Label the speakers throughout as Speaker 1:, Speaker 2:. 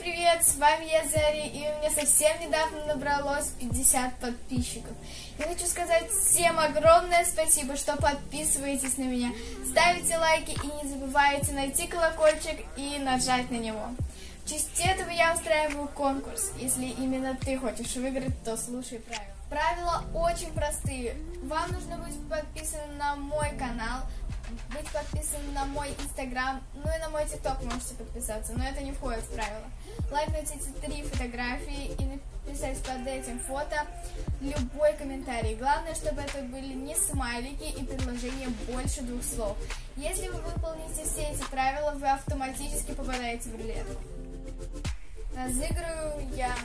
Speaker 1: привет, с вами я Заря, и у меня совсем недавно набралось 50 подписчиков. Я хочу сказать всем огромное спасибо, что подписываетесь на меня, ставите лайки и не забывайте найти колокольчик и нажать на него. В честь этого я устраиваю конкурс. Если именно ты хочешь выиграть, то слушай правила. Правила очень простые. Вам нужно быть подписанным на мой канал, быть подписанным на мой инстаграм, ну и на мой тикток можете подписаться, но это не входит в правила. Лайкнуть эти 3 фотографии и написать под этим фото любой комментарий. Главное, чтобы это были не смайлики и предложения больше 2 слов. Если вы выполните все эти правила, вы автоматически попадаете в рулетку. Разыгрываю я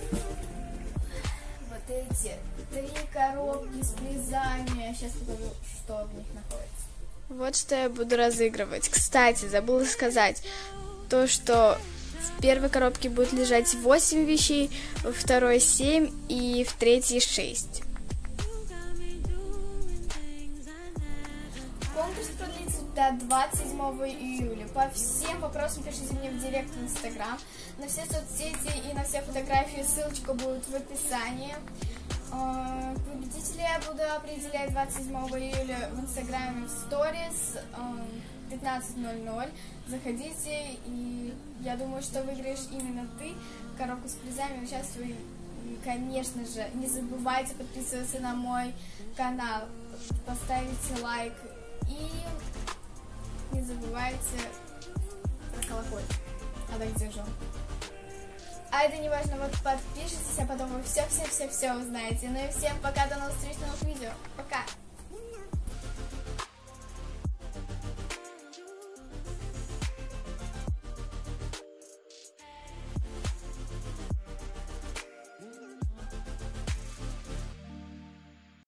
Speaker 1: вот эти 3 коробки с призами. Сейчас покажу, что в них находится. Вот что я буду разыгрывать. Кстати, забыла сказать, то, что в первой коробке будет лежать 8 вещей, во второй 7 и в третьей 6. Конкурс продлится до 27 июля. По всем вопросам пишите мне в директ в инстаграм. На все соцсети и на все фотографии ссылочка будет в описании. Победителя я буду определять 27 июля в инстаграме в сторис 15:00. Заходите, и я думаю, что выиграешь именно ты. Коробку с призами, участвуй. И, конечно же, не забывайте подписываться на мой канал, поставите лайк и не забывайте про колокольчик. А так где же он? А это не важно, вот подпишитесь, а потом вы все узнаете. Ну и всем пока, до новых встреч, новых видео. Пока!